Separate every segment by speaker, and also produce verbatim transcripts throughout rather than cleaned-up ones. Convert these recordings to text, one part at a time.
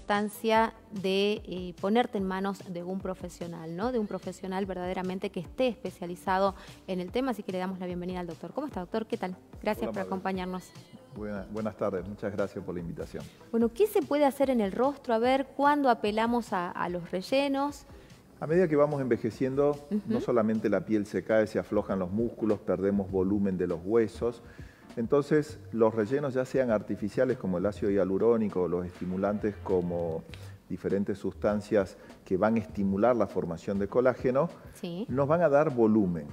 Speaker 1: importancia de eh, ponerte en manos de un profesional, ¿no? De un profesional verdaderamente que esté especializado en el tema, así que le damos la bienvenida al doctor. ¿Cómo está, doctor? ¿Qué tal? Gracias
Speaker 2: Hola,
Speaker 1: por
Speaker 2: Mabel.
Speaker 1: acompañarnos.
Speaker 2: Buena, buenas tardes, muchas gracias por la invitación.
Speaker 1: Bueno, ¿qué se puede hacer en el rostro? A ver, ¿cuándo apelamos a, a los rellenos?
Speaker 2: A medida que vamos envejeciendo,
Speaker 1: Uh-huh.
Speaker 2: no solamente la piel se cae, se aflojan los músculos, perdemos volumen de los huesos. Entonces, los rellenos, ya sean artificiales como el ácido hialurónico o los estimulantes como diferentes sustancias que van a estimular la formación de colágeno,
Speaker 1: Sí.
Speaker 2: nos van a dar volumen.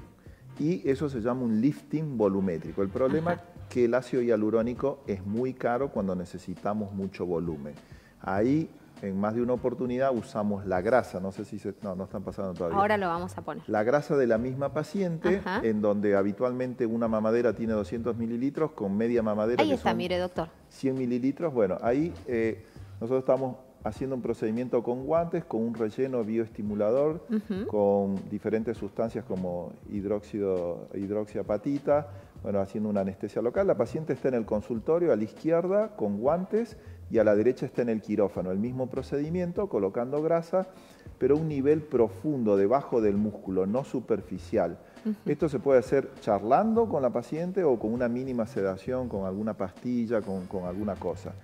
Speaker 2: Y eso se llama un lifting volumétrico. El problema es que el ácido hialurónico es muy caro cuando necesitamos mucho volumen. Ahí, en más de una oportunidad, usamos la grasa. No sé si se... No, no están pasando todavía.
Speaker 1: Ahora lo vamos a poner.
Speaker 2: La grasa de la misma paciente,
Speaker 1: Ajá.
Speaker 2: en donde habitualmente una mamadera tiene doscientos mililitros, con media mamadera
Speaker 1: Ahí
Speaker 2: que
Speaker 1: está,
Speaker 2: son
Speaker 1: mire, doctor.
Speaker 2: cien mililitros. Bueno, ahí eh, nosotros estamos haciendo un procedimiento con guantes, con un relleno bioestimulador,
Speaker 1: Uh-huh.
Speaker 2: con diferentes sustancias como hidróxido, hidroxiapatita, bueno, haciendo una anestesia local. La paciente está en el consultorio a la izquierda con guantes y a la derecha está en el quirófano. El mismo procedimiento, colocando grasa, pero a un nivel profundo, debajo del músculo, no superficial. Uh-huh. Esto se puede hacer charlando con la paciente o con una mínima sedación, con alguna pastilla, con, con alguna cosa.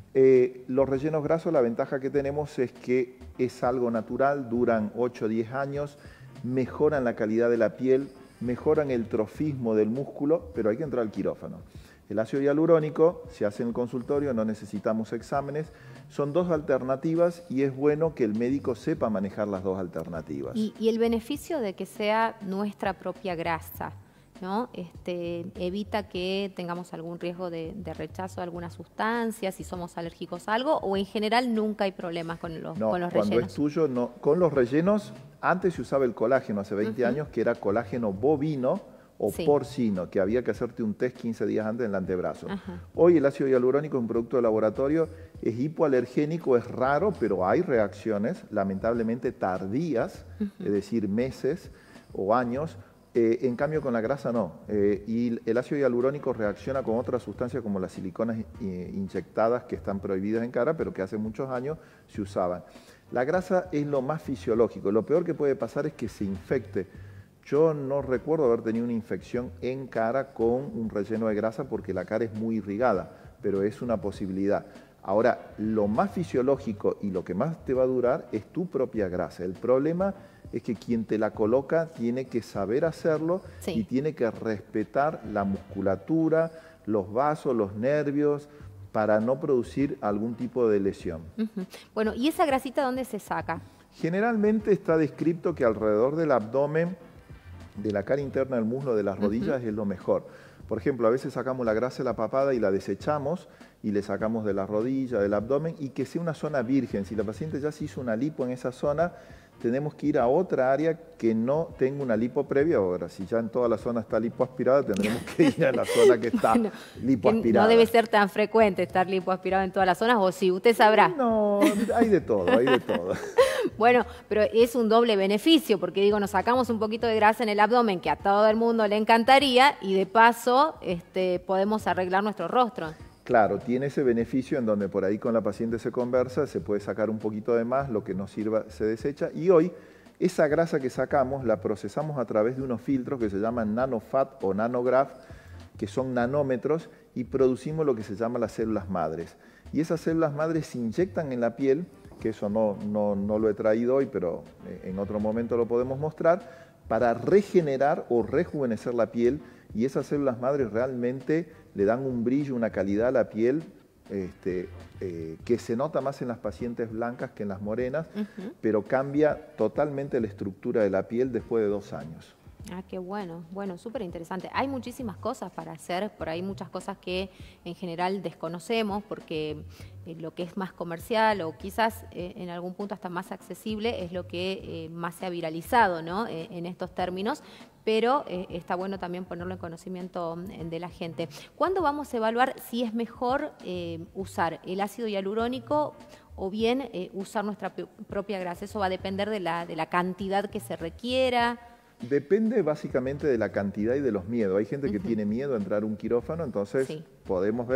Speaker 2: Eh, los rellenos grasos, la ventaja que tenemos es que es algo natural, duran ocho o diez años, mejoran la calidad de la piel, mejoran el trofismo del músculo, pero hay que entrar al quirófano. El ácido hialurónico se hace en el consultorio, no necesitamos exámenes. Son dos alternativas y es bueno que el médico sepa manejar las dos alternativas.
Speaker 1: Y, y el beneficio de que sea nuestra propia grasa, ¿no? Este, evita que tengamos algún riesgo de, de rechazo de alguna sustancia, si somos alérgicos a algo, o en general nunca hay problemas con los,
Speaker 2: no,
Speaker 1: con los
Speaker 2: cuando
Speaker 1: rellenos.
Speaker 2: es tuyo, no. Con los rellenos, antes se usaba el colágeno, hace veinte uh-huh. años, que era colágeno bovino o sí. porcino, que había que hacerte un test quince días antes en el antebrazo. Uh-huh. Hoy el ácido hialurónico es un producto de laboratorio, es hipoalergénico, es raro, pero hay reacciones, lamentablemente tardías, uh-huh. es decir, meses o años. Eh, en cambio, con la grasa no. Eh, y el ácido hialurónico reacciona con otras sustancias como las siliconas eh, inyectadas que están prohibidas en cara, pero que hace muchos años se usaban. La grasa es lo más fisiológico. Lo peor que puede pasar es que se infecte. Yo no recuerdo haber tenido una infección en cara con un relleno de grasa porque la cara es muy irrigada, pero es una posibilidad. Ahora, lo más fisiológico y lo que más te va a durar es tu propia grasa. El problema es que quien te la coloca tiene que saber hacerlo sí. y tiene que respetar la musculatura, los vasos, los nervios, para no producir algún tipo de lesión.
Speaker 1: Uh-huh. Bueno, ¿y esa grasita dónde se saca?
Speaker 2: Generalmente está descrito que alrededor del abdomen, de la cara interna del muslo, de las rodillas, uh-huh. es lo mejor. Por ejemplo, a veces sacamos la grasa de la papada y la desechamos y le sacamos de la rodilla, del abdomen, y que sea una zona virgen. Si la paciente ya se hizo una lipo en esa zona, tenemos que ir a otra área que no tenga una lipo previa. Ahora, si ya en toda la zona está lipoaspirada, tendremos que ir a la zona que está bueno, lipoaspirada.
Speaker 1: No debe ser tan frecuente estar lipoaspirado en todas las zonas, o sí, usted sabrá.
Speaker 2: No, hay de todo, hay de todo.
Speaker 1: Bueno, pero es un doble beneficio, porque digo, nos sacamos un poquito de grasa en el abdomen, que a todo el mundo le encantaría, y de paso este, podemos arreglar nuestro rostro.
Speaker 2: Claro, tiene ese beneficio en donde por ahí con la paciente se conversa, se puede sacar un poquito de más, lo que nos sirva se desecha, y hoy esa grasa que sacamos la procesamos a través de unos filtros que se llaman nanofat o nanograph, que son nanómetros, y producimos lo que se llama las células madres. Y esas células madres se inyectan en la piel, que eso no, no, no lo he traído hoy, pero en otro momento lo podemos mostrar, para regenerar o rejuvenecer la piel, y esas células madres realmente le dan un brillo, una calidad a la piel este, eh, que se nota más en las pacientes blancas que en las morenas, uh-huh. pero cambia totalmente la estructura de la piel después de dos años.
Speaker 1: Ah, qué bueno, bueno, súper interesante. Hay muchísimas cosas para hacer, por ahí muchas cosas que en general desconocemos porque eh, lo que es más comercial o quizás eh, en algún punto hasta más accesible es lo que eh, más se ha viralizado, ¿no? Eh, en estos términos, pero eh, está bueno también ponerlo en conocimiento de la gente. ¿Cuándo vamos a evaluar si es mejor eh, usar el ácido hialurónico o bien eh, usar nuestra propia grasa? Eso va a depender de la, de la cantidad que se requiera.
Speaker 2: Depende básicamente de la cantidad y de los miedos. Hay gente que uh-huh. tiene miedo a entrar a un quirófano, entonces sí. podemos ver.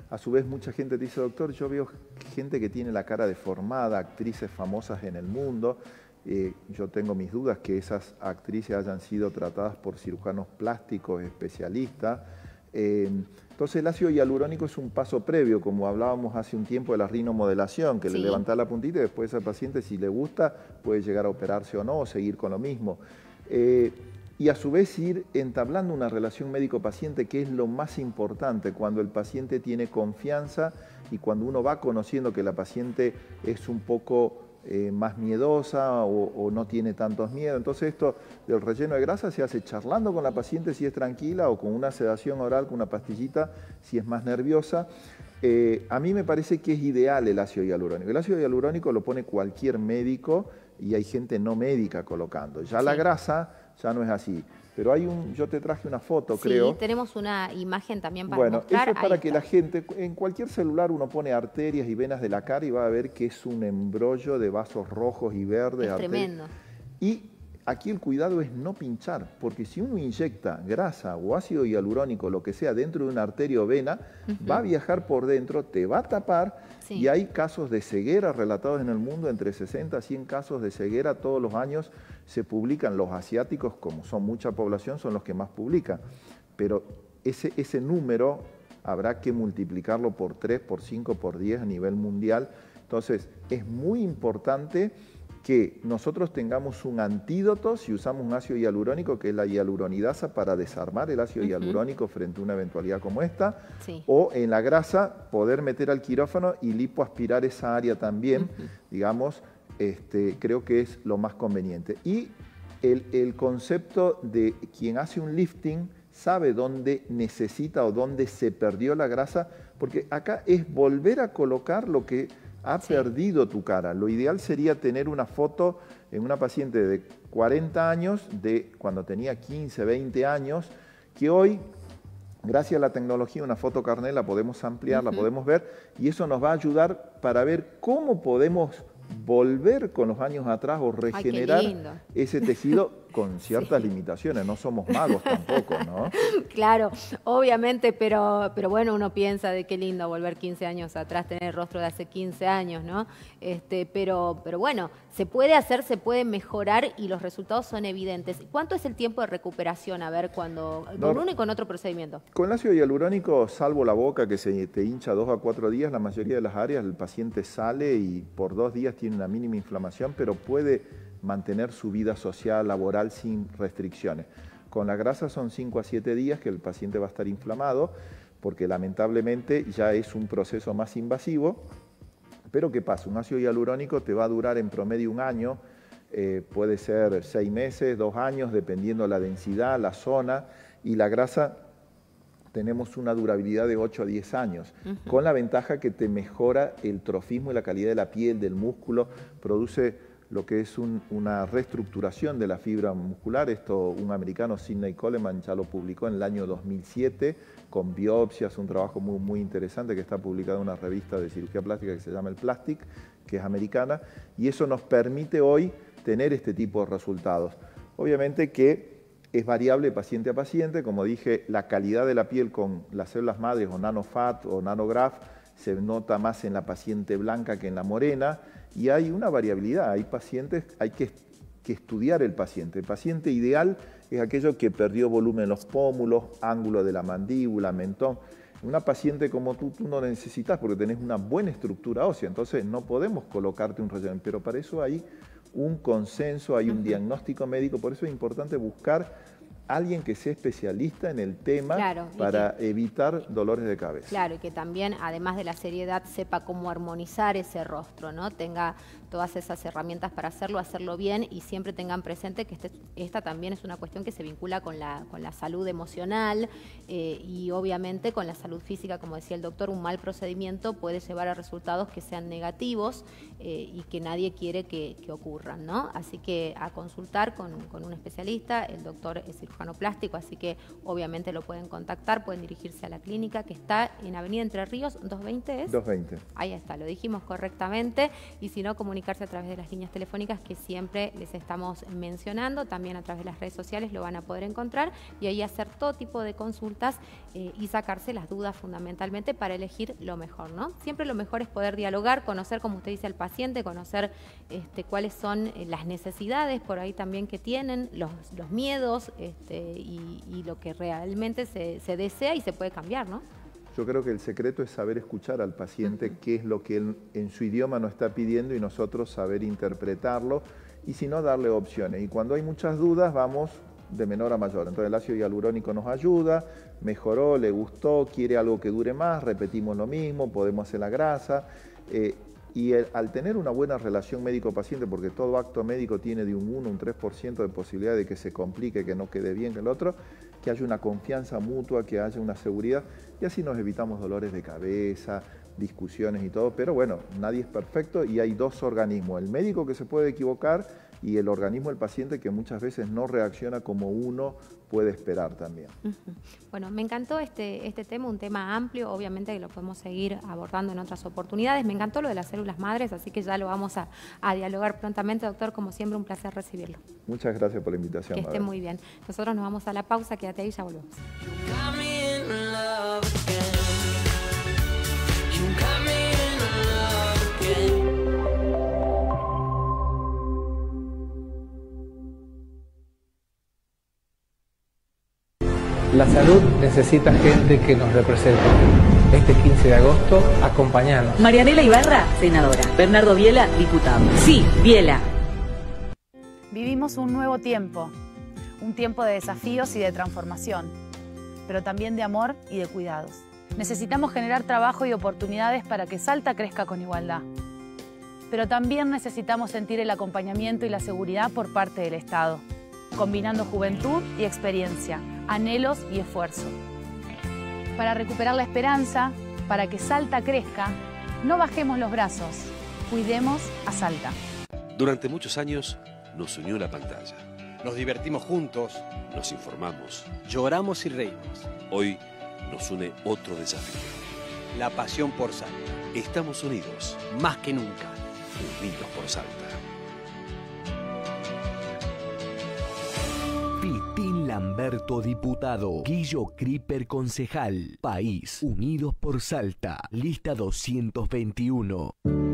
Speaker 2: A su vez, mucha gente te dice, doctor, yo veo gente que tiene la cara deformada, actrices famosas en el mundo. Eh, yo tengo mis dudas que esas actrices hayan sido tratadas por cirujanos plásticos especialistas. Eh, entonces, el ácido hialurónico es un paso previo, como hablábamos hace un tiempo de la rinomodelación, que sí. le levanta la puntita y después al paciente, si le gusta, puede llegar a operarse o no, o seguir con lo mismo. Eh, Y a su vez ir entablando una relación médico-paciente, que es lo más importante cuando el paciente tiene confianza y cuando uno va conociendo que la paciente es un poco eh, más miedosa o, o no tiene tantos miedos. Entonces esto del relleno de grasa se hace charlando con la paciente si es tranquila o con una sedación oral, con una pastillita si es más nerviosa. Eh, a mí me parece que es ideal el ácido hialurónico. El ácido hialurónico lo pone cualquier médico y hay gente no médica colocando. Ya sí. la grasa ya no es así. Pero hay un, yo te traje una foto,
Speaker 1: sí,
Speaker 2: creo.
Speaker 1: Sí, tenemos una imagen también para
Speaker 2: bueno,
Speaker 1: mostrar.
Speaker 2: Bueno, eso es para
Speaker 1: Ahí
Speaker 2: que
Speaker 1: está.
Speaker 2: la gente, en cualquier celular uno pone arterias y venas de la cara y va a ver que es un embrollo de vasos rojos y verdes.
Speaker 1: Es
Speaker 2: arterias.
Speaker 1: tremendo.
Speaker 2: Y aquí el cuidado es no pinchar, porque si uno inyecta grasa o ácido hialurónico, lo que sea, dentro de una arteria o vena, uh-huh. va a viajar por dentro, te va a tapar, sí. y hay casos de ceguera relatados en el mundo, entre sesenta a cien casos de ceguera todos los años se publican. Los asiáticos, como son mucha población, son los que más publican, pero ese, ese número habrá que multiplicarlo por tres, por cinco, por diez a nivel mundial. Entonces, es muy importante que nosotros tengamos un antídoto si usamos un ácido hialurónico, que es la hialuronidasa, para desarmar el ácido uh-huh. hialurónico frente a una eventualidad como esta, sí. o en la grasa poder meter al quirófano y lipoaspirar esa área también, uh-huh. digamos, este, creo que es lo más conveniente. Y el, el concepto de quien hace un lifting sabe dónde necesita o dónde se perdió la grasa, porque acá es volver a colocar lo que ha sí. perdido tu cara. Lo ideal sería tener una foto en una paciente de cuarenta años, de cuando tenía quince, veinte años, que hoy, gracias a la tecnología, una foto carnet la podemos ampliar, uh-huh. la podemos ver, y eso nos va a ayudar para ver cómo podemos volver con los años atrás o regenerar Ay, ese tejido con ciertas sí. limitaciones. No somos magos tampoco, ¿no?
Speaker 1: Claro, obviamente, pero, pero bueno, uno piensa de qué lindo volver quince años atrás, tener el rostro de hace quince años, ¿no? Este, pero, pero bueno, se puede hacer, se puede mejorar y los resultados son evidentes. ¿Cuánto es el tiempo de recuperación? A ver, cuando con no, uno y con otro procedimiento.
Speaker 2: Con el ácido hialurónico, salvo la boca que se te hincha dos a cuatro días, la mayoría de las áreas el paciente sale y por dos días tiene una mínima inflamación, pero puede mantener su vida social, laboral sin restricciones. Con la grasa son cinco a siete días que el paciente va a estar inflamado, porque lamentablemente ya es un proceso más invasivo. Pero ¿qué pasa? Un ácido hialurónico te va a durar en promedio un año, eh, puede ser seis meses, dos años, dependiendo la densidad, la zona, y la grasa tenemos una durabilidad de ocho a diez años, uh-huh. con la ventaja que te mejora el trofismo y la calidad de la piel, del músculo, produce lo que es un, una reestructuración de la fibra muscular. Esto un americano, Sidney Coleman, ya lo publicó en el año dos mil siete, con biopsias, un trabajo muy, muy interesante que está publicado en una revista de cirugía plástica que se llama El Plastic, que es americana, y eso nos permite hoy tener este tipo de resultados. Obviamente que es variable paciente a paciente, como dije, la calidad de la piel con las células madres o nanofat o nanograph se nota más en la paciente blanca que en la morena, y hay una variabilidad. Hay pacientes, hay que, que estudiar el paciente. El paciente ideal es aquello que perdió volumen en los pómulos, ángulo de la mandíbula, mentón. Una paciente como tú, tú no necesitas porque tenés una buena estructura ósea, entonces no podemos colocarte un relleno, pero para eso hay un consenso, hay un uh-huh. diagnóstico médico, por eso es importante buscar alguien que sea especialista en el tema, claro, para que, evitar dolores de cabeza.
Speaker 1: Claro, y que también, además de la seriedad, sepa cómo armonizar ese rostro, ¿no? Tenga todas esas herramientas para hacerlo, hacerlo bien, y siempre tengan presente que este, esta también es una cuestión que se vincula con la, con la salud emocional eh, y obviamente con la salud física. Como decía el doctor, un mal procedimiento puede llevar a resultados que sean negativos eh, y que nadie quiere que, que ocurran, ¿no? Así que a consultar con, con un especialista. El doctor es cirujano quirófano plástico, así que obviamente lo pueden contactar, pueden dirigirse a la clínica que está en Avenida Entre Ríos, doscientos veinte ¿es?
Speaker 2: doscientos veinte.
Speaker 1: Ahí está, lo dijimos correctamente, y si no, comunicarse a través de las líneas telefónicas que siempre les estamos mencionando, también a través de las redes sociales lo van a poder encontrar, y ahí hacer todo tipo de consultas eh, y sacarse las dudas fundamentalmente para elegir lo mejor, ¿no? Siempre lo mejor es poder dialogar, conocer, como usted dice, al paciente, conocer este, cuáles son eh, las necesidades por ahí también que tienen, los, los miedos este, y, y lo que realmente se, se desea y se puede cambiar, ¿no?
Speaker 2: Yo creo que el secreto es saber escuchar al paciente, uh-huh. qué es lo que él en su idioma nos está pidiendo y nosotros saber interpretarlo y si no darle opciones. Y cuando hay muchas dudas vamos de menor a mayor. Entonces el ácido hialurónico nos ayuda, mejoró, le gustó, quiere algo que dure más, repetimos lo mismo, podemos hacer la grasa. Eh, y el, al tener una buena relación médico-paciente, porque todo acto médico tiene de un uno, un tres por ciento de posibilidad de que se complique, que no quede bien que el otro, que haya una confianza mutua, que haya una seguridad, y así nos evitamos dolores de cabeza, discusiones y todo, pero bueno, nadie es perfecto y hay dos organismos, el médico que se puede equivocar y el organismo del paciente que muchas veces no reacciona como uno puede esperar también.
Speaker 1: Uh-huh. Bueno, me encantó este, este tema, un tema amplio, obviamente que lo podemos seguir abordando en otras oportunidades. Me encantó lo de las células madres, así que ya lo vamos a, a dialogar prontamente, doctor. Como siempre, un placer recibirlo.
Speaker 2: Muchas gracias por la invitación.
Speaker 1: Que esté muy bien. Nosotros nos vamos a la pausa, quédate ahí y ya volvemos.
Speaker 3: La salud necesita gente que nos represente. Este quince de agosto, acompañanos.
Speaker 4: Marianela Ibarra, senadora. Bernardo Biela, diputado. Sí, Biela.
Speaker 5: Vivimos un nuevo tiempo, un tiempo de desafíos y de transformación, pero también de amor y de cuidados. Necesitamos generar trabajo y oportunidades para que Salta crezca con igualdad. Pero también necesitamos sentir el acompañamiento y la seguridad por parte del Estado, combinando juventud y experiencia, anhelos y esfuerzo. Para recuperar la esperanza, para que Salta crezca, no bajemos los brazos, cuidemos a Salta.
Speaker 6: Durante muchos años nos unió la pantalla.
Speaker 7: Nos divertimos juntos.
Speaker 6: Nos informamos.
Speaker 7: Lloramos y reímos.
Speaker 6: Hoy nos une otro desafío.
Speaker 7: La pasión por Salta.
Speaker 6: Estamos unidos.
Speaker 7: Más que nunca.
Speaker 6: Unidos por Salta.
Speaker 8: Pitín Lamberto, diputado. Guillo Creeper, concejal. País, Unidos por Salta. Lista doscientos veintiuno.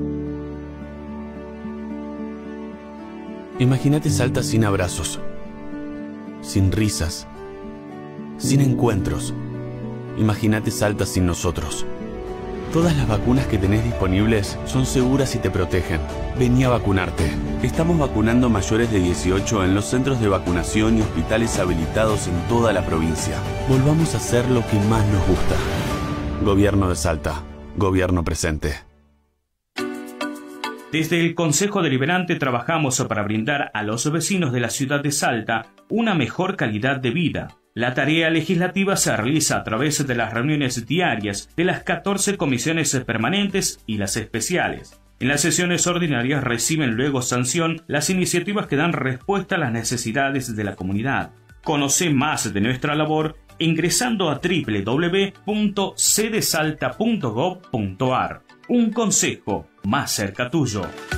Speaker 9: Imagínate Salta sin abrazos, sin risas, sin encuentros. Imagínate Salta sin nosotros. Todas las vacunas que tenés disponibles son seguras y te protegen. Vení a vacunarte. Estamos vacunando mayores de dieciocho en los centros de vacunación y hospitales habilitados en toda la provincia. Volvamos a hacer lo que más nos gusta. Gobierno de Salta. Gobierno presente.
Speaker 10: Desde el Consejo Deliberante trabajamos para brindar a los vecinos de la ciudad de Salta una mejor calidad de vida. La tarea legislativa se realiza a través de las reuniones diarias de las catorce comisiones permanentes y las especiales. En las sesiones ordinarias reciben luego sanción las iniciativas que dan respuesta a las necesidades de la comunidad. Conoce más de nuestra labor ingresando a doble u doble u doble u punto c de salta punto gob punto a r. Un consejo más cerca tuyo.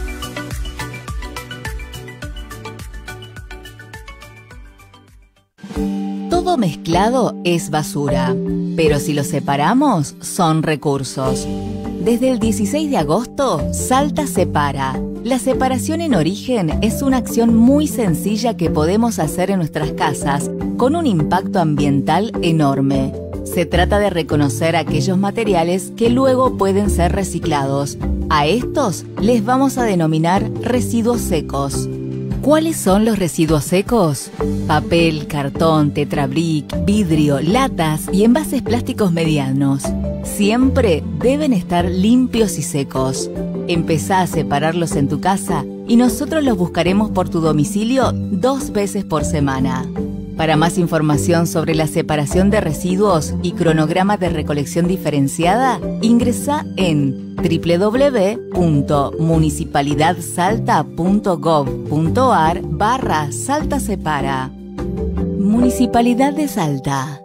Speaker 11: Todo mezclado es basura, pero si lo separamos, son recursos. Desde el dieciséis de agosto, Salta separa. La separación en origen es una acción muy sencilla que podemos hacer en nuestras casas, con un impacto ambiental enorme. Se trata de reconocer aquellos materiales que luego pueden ser reciclados. A estos les vamos a denominar residuos secos. ¿Cuáles son los residuos secos? Papel, cartón, tetrabric, vidrio, latas y envases plásticos medianos. Siempre deben estar limpios y secos. Empezá a separarlos en tu casa y nosotros los buscaremos por tu domicilio dos veces por semana. Para más información sobre la separación de residuos y cronograma de recolección diferenciada, ingresa en doble u doble u doble u punto municipalidad salta punto gob punto a r barra Salta Separa. Municipalidad de Salta.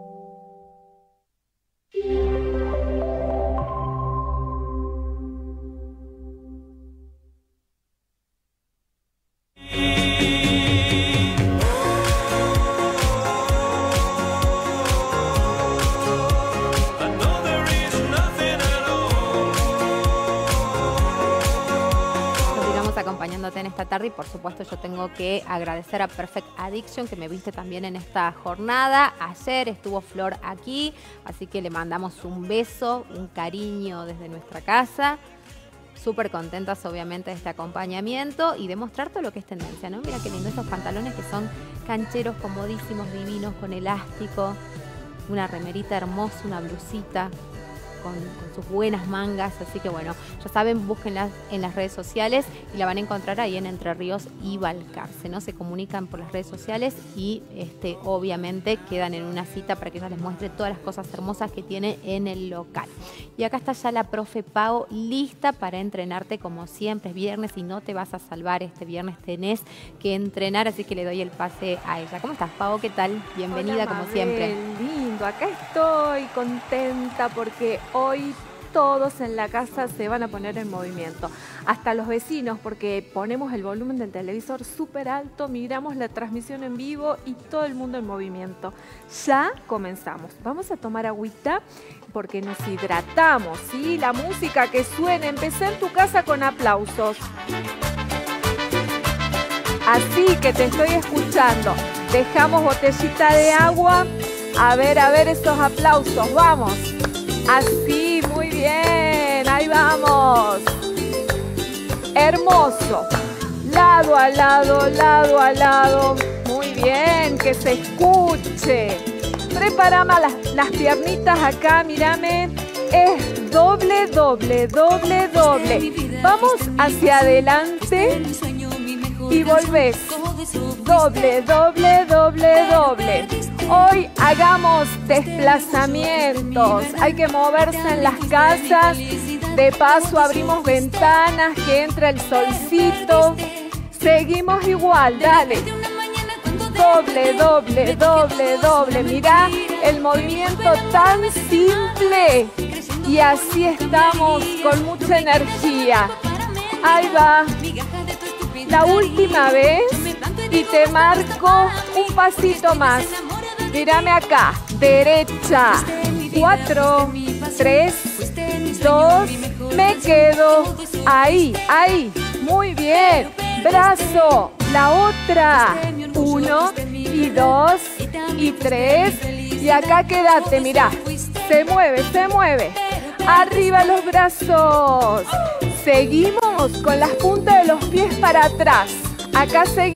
Speaker 1: Acompañándote en esta tarde y por supuesto yo tengo que agradecer a Perfect Addiction que me viste también en esta jornada. Ayer estuvo Flor aquí, así que le mandamos un beso, un cariño desde nuestra casa. Súper contentas obviamente de este acompañamiento y de mostrar todo lo que es tendencia, ¿no? Mira qué lindo estos pantalones que son cancheros, comodísimos, divinos, con elástico, una remerita hermosa, una blusita. Con, con sus buenas mangas, así que bueno, ya saben, búsquenlas en las redes sociales y la van a encontrar ahí en Entre Ríos y Balcarce, ¿no? Se comunican por las redes sociales y este, obviamente quedan en una cita para que ella les muestre todas las cosas hermosas que tiene en el local. Y acá está ya la profe Pau lista para entrenarte como siempre, es viernes y no te vas a salvar, este viernes tenés que entrenar, así que le doy el pase a ella. ¿Cómo estás, Pau? ¿Qué tal? Bienvenida. Hola, como Mabel, siempre.
Speaker 12: Lindo, acá estoy contenta porque hoy todos en la casa se van a poner en movimiento, hasta los vecinos, porque ponemos el volumen del televisor súper alto, miramos la transmisión en vivo y todo el mundo en movimiento. Ya comenzamos. Vamos a tomar agüita porque nos hidratamos, ¿sí? La música que suena, empecé en tu casa con aplausos. Así que te estoy escuchando. Dejamos botellita de agua. A ver, a ver esos aplausos, vamos. Así, muy bien, ahí vamos. Hermoso. Lado a lado, lado a lado. Muy bien, que se escuche. Preparame las, las piernitas acá, mírame. Es doble, doble, doble, doble. Vamos hacia adelante y volvés. Doble, doble, doble, doble. Hoy hagamos desplazamientos. Hay que moverse en las casas. De paso abrimos ventanas, que entra el solcito. Seguimos igual, dale. Doble, doble, doble, doble. Mirá el movimiento tan simple. Y así estamos con mucha energía. Ahí va. La última vez y te marco un pasito más. Mírame acá. Derecha. Cuatro, tres, dos. Me quedo. Ahí, ahí. Muy bien. Brazo. La otra. Uno y dos y tres. Y acá quédate, mirá. Se mueve, se mueve. Arriba los brazos. Seguimos con las puntas de los pies para atrás. Acá seguimos.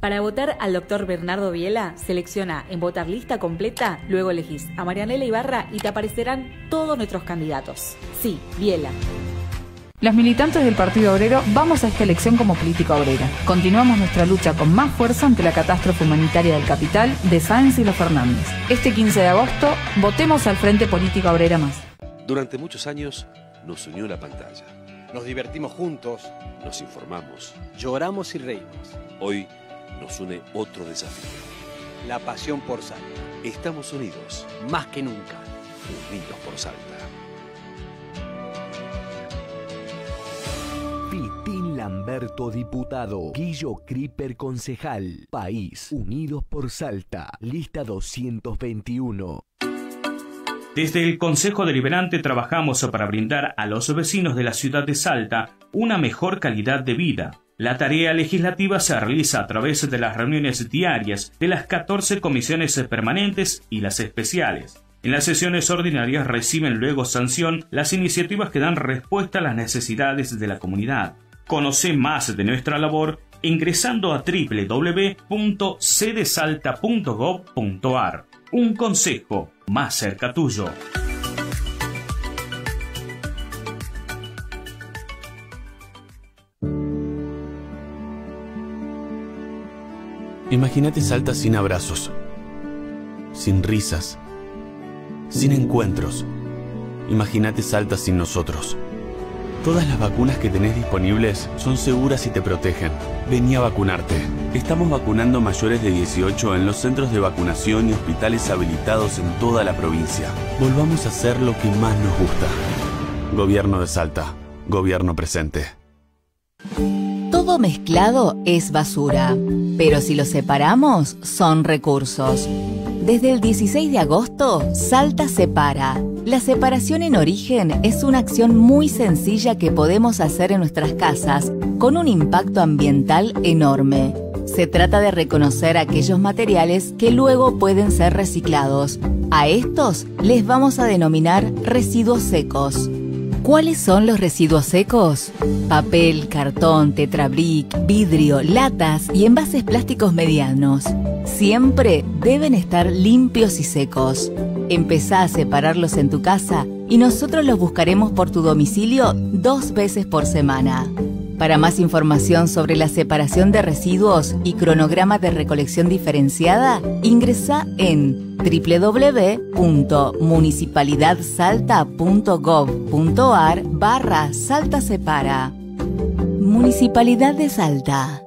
Speaker 4: Para votar al doctor Bernardo Biela, selecciona en votar lista completa, luego elegís a Marianela Ibarra y te aparecerán todos nuestros candidatos. Sí, Biela.
Speaker 5: Las militantes del Partido Obrero vamos a esta elección como política obrera. Continuamos nuestra lucha con más fuerza ante la catástrofe humanitaria del capital de Sáenz y los Fernández. Este quince de agosto, votemos al Frente Política Obrera Más.
Speaker 6: Durante muchos años nos unió la pantalla.
Speaker 7: Nos divertimos juntos,
Speaker 6: nos informamos,
Speaker 7: lloramos y reímos.
Speaker 6: Hoy nos une otro desafío.
Speaker 7: La pasión por Salta.
Speaker 6: Estamos unidos.
Speaker 7: Más que nunca.
Speaker 6: Unidos por Salta.
Speaker 8: Pitín Lamberto, diputado. Guillo Creeper, concejal. País, Unidos por Salta. Lista doscientos veintiuno.
Speaker 10: Desde el Consejo Deliberante trabajamos para brindar a los vecinos de la ciudad de Salta una mejor calidad de vida. La tarea legislativa se realiza a través de las reuniones diarias de las catorce comisiones permanentes y las especiales. En las sesiones ordinarias reciben luego sanción las iniciativas que dan respuesta a las necesidades de la comunidad. Conoce más de nuestra labor ingresando a doble u doble u doble u punto c de salta punto gob punto a r. Un consejo más cerca tuyo.
Speaker 9: Imagínate Salta sin abrazos, sin risas, sin encuentros. Imagínate Salta sin nosotros. Todas las vacunas que tenés disponibles son seguras y te protegen. Vení a vacunarte. Estamos vacunando mayores de dieciocho en los centros de vacunación y hospitales habilitados en toda la provincia. Volvamos a hacer lo que más nos gusta. Gobierno de Salta. Gobierno presente.
Speaker 11: Todo mezclado es basura, pero si lo separamos, son recursos. Desde el dieciséis de agosto, Salta separa. La separación en origen es una acción muy sencilla que podemos hacer en nuestras casas, con un impacto ambiental enorme. Se trata de reconocer aquellos materiales que luego pueden ser reciclados. A estos les vamos a denominar residuos secos. ¿Cuáles son los residuos secos? Papel, cartón, tetrabric, vidrio, latas y envases plásticos medianos. Siempre deben estar limpios y secos. Empezá a separarlos en tu casa y nosotros los buscaremos por tu domicilio dos veces por semana. Para más información sobre la separación de residuos y cronograma de recolección diferenciada, ingresá en doble u doble u doble u punto municipalidad salta punto gob punto a r barra Salta Separa. Municipalidad de Salta.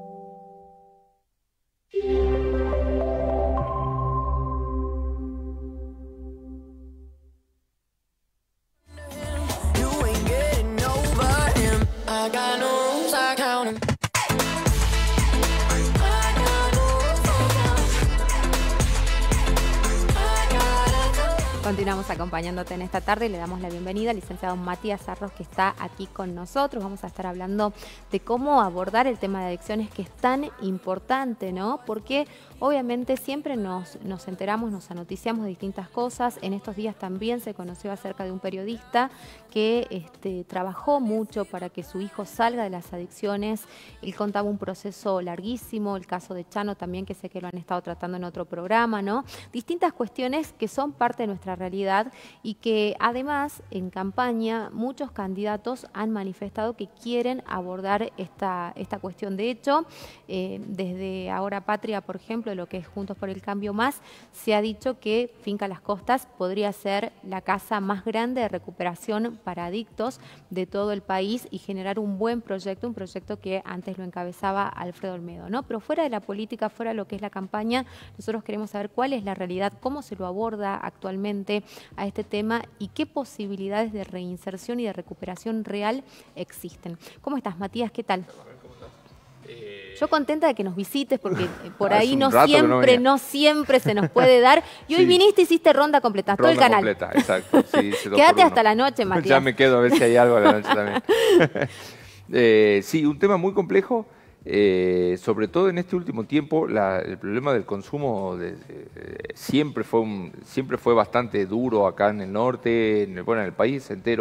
Speaker 1: Continuamos acompañándote en esta tarde y le damos la bienvenida al licenciado Matías Arros, que está aquí con nosotros. Vamos a estar hablando de cómo abordar el tema de adicciones, que es tan importante, ¿no? Porque obviamente siempre nos, nos enteramos, nos anoticiamos de distintas cosas. En estos días también se conoció acerca de un periodista que este, trabajó mucho para que su hijo salga de las adicciones. Él contaba un proceso larguísimo, el caso de Chano también, que sé que lo han estado tratando en otro programa, ¿no? Distintas cuestiones que son parte de nuestra realidad y que además en campaña muchos candidatos han manifestado que quieren abordar esta, esta cuestión. De hecho, eh, desde Ahora Patria, por ejemplo, lo que es Juntos por el Cambio Más, se ha dicho que Finca Las Costas podría ser la casa más grande de recuperación para adictos de todo el país y generar un buen proyecto, un proyecto que antes lo encabezaba Alfredo Olmedo, ¿no? Pero fuera de la política, fuera de lo que es la campaña, nosotros queremos saber cuál es la realidad, cómo se lo aborda actualmente a este tema y qué posibilidades de reinserción y de recuperación real existen. ¿Cómo estás, Matías? ¿Qué tal? Yo contenta de que nos visites porque por ahí no siempre, no, no siempre se nos puede dar. Y hoy sí. Viniste y hiciste ronda completa, ronda todo el canal.
Speaker 13: Completa, exacto. Sí,
Speaker 1: quédate hasta la noche, Matías.
Speaker 13: Ya me quedo a ver si hay algo a la noche también. eh, sí, un tema muy complejo. Eh, sobre todo en este último tiempo, la, el problema del consumo de, de, siempre, fue un, siempre fue bastante duro acá en el norte, en el, bueno, en el país entero,